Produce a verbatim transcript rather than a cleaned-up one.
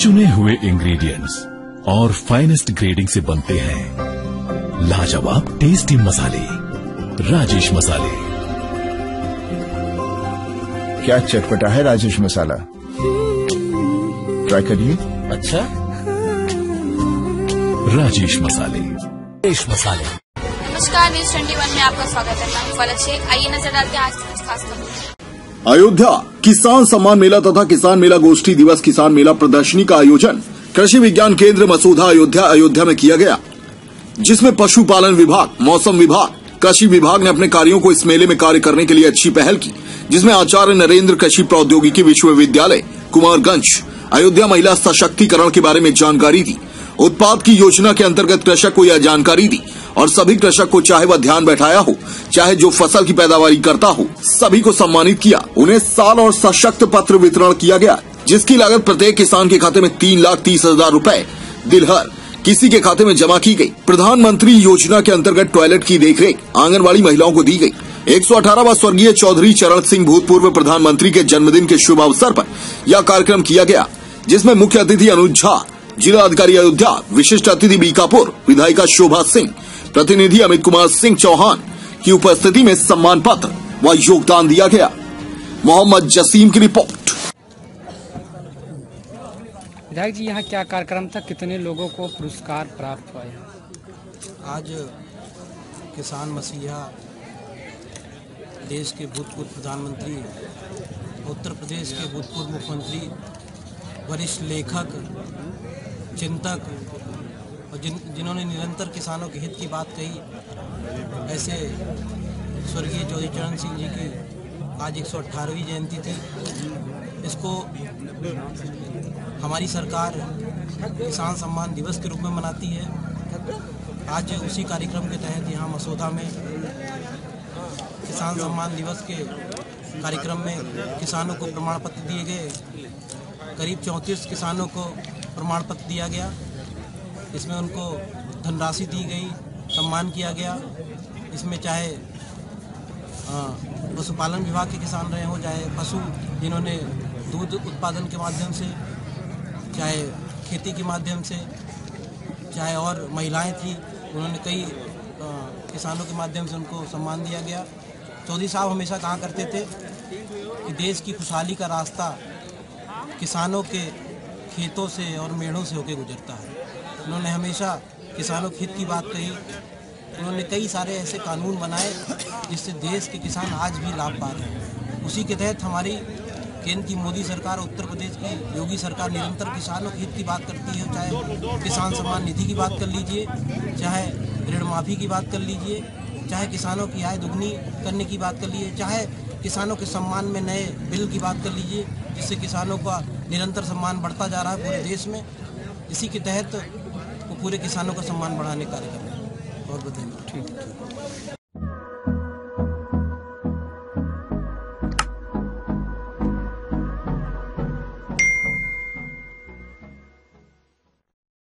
चुने हुए इंग्रेडिएंट्स और फाइनेस्ट ग्रेडिंग से बनते हैं लाजवाब टेस्टी मसाले। राजेश मसाले। क्या चटपटा है राजेश मसाला, ट्राई करिए। अच्छा, राजेश मसाले। राजेश मसाले। नमस्कार, न्यूज ट्वेंटी वन में आपका स्वागत है। मैं फलक शेख। आइए नजर डालते हैं आज की कुछ खास खबरों। अयोध्या किसान सम्मान मेला तथा किसान मेला गोष्ठी दिवस किसान मेला प्रदर्शनी का आयोजन कृषि विज्ञान केंद्र मसूधा अयोध्या अयोध्या में किया गया, जिसमें पशुपालन विभाग, मौसम विभाग, कृषि विभाग ने अपने कार्यों को इस मेले में कार्य करने के लिए अच्छी पहल की, जिसमें आचार्य नरेंद्र कृषि प्रौद्योगिकी विश्वविद्यालय कुमारगंज अयोध्या महिला सशक्तिकरण के बारे में जानकारी दी। उत्पाद की योजना के अंतर्गत कृषक को यह जानकारी दी और सभी कृषक को, चाहे वह ध्यान बैठाया हो, चाहे जो फसल की पैदावारी करता हो, सभी को सम्मानित किया। उन्हें साल और सशक्त पत्र वितरण किया गया, जिसकी लागत प्रत्येक किसान के खाते में तीन लाख तीस हजार रूपए दिलहर किसी के खाते में जमा की गई। प्रधानमंत्री योजना के अंतर्गत टॉयलेट की देखरेख आंगनबाड़ी महिलाओं को दी गई। एक सौ अठारहवां स्वर्गीय चौधरी चरण सिंह भूतपूर्व प्रधानमंत्री के जन्मदिन के शुभ अवसर पर यह कार्यक्रम किया गया, जिसमें मुख्य अतिथि अनुज झा, जिला अधिकारी अयोध्या, विशिष्ट अतिथि बीकापुर, विधायिका शोभा सिंह, प्रतिनिधि अमित कुमार सिंह चौहान की उपस्थिति में सम्मान पत्र व योगदान दिया गया। मोहम्मद जसीम की रिपोर्ट। विधायक जी, यहाँ क्या कार्यक्रम था, कितने लोगों को पुरस्कार प्राप्त हुआ है? आज किसान मसीहा, देश के भूतपूर्व प्रधानमंत्री, उत्तर प्रदेश के भूतपूर्व मुख्यमंत्री, वरिष्ठ लेखक, चिंतक और जिन जिन्होंने निरंतर किसानों के हित की बात कही, ऐसे स्वर्गीय चौधरी चरण सिंह जी की आज एक सौ अठारहवीं जयंती थी। इसको हमारी सरकार किसान सम्मान दिवस के रूप में मनाती है। आज उसी कार्यक्रम के तहत यहाँ मसूधा में किसान सम्मान दिवस के कार्यक्रम में किसानों को प्रमाण पत्र दिए गए। करीब चौंतीस किसानों को प्रमाण पत्र दिया गया। इसमें उनको धनराशि दी गई, सम्मान किया गया। इसमें चाहे पशुपालन विभाग के किसान रहे हों, चाहे पशु जिन्होंने दूध उत्पादन के माध्यम से, चाहे खेती के माध्यम से, चाहे और महिलाएं थी, उन्होंने कई किसानों के माध्यम से उनको सम्मान दिया गया। चौधरी साहब हमेशा कहा करते थे कि देश की खुशहाली का रास्ता किसानों के खेतों से और मेढ़ों से होकर गुजरता है। उन्होंने हमेशा किसानों के हित की बात कही। उन्होंने कई सारे ऐसे कानून बनाए जिससे देश के किसान आज भी लाभ पा रहे हैं। उसी के तहत हमारी केंद्र की मोदी सरकार, उत्तर प्रदेश की योगी सरकार निरंतर किसानों के हित की बात करती है। चाहे किसान सम्मान निधि की बात कर लीजिए, चाहे ऋण माफी की बात कर लीजिए, चाहे किसानों की आय दुगनी करने की बात कर लीजिए, चाहे किसानों के सम्मान में नए बिल की बात कर लीजिए, जिससे किसानों का निरंतर सम्मान बढ़ता जा रहा है पूरे देश में। इसी के तहत वो पूरे किसानों का सम्मान बढ़ाने का कार्य कर रहे हैं। और बताइए। ठीक।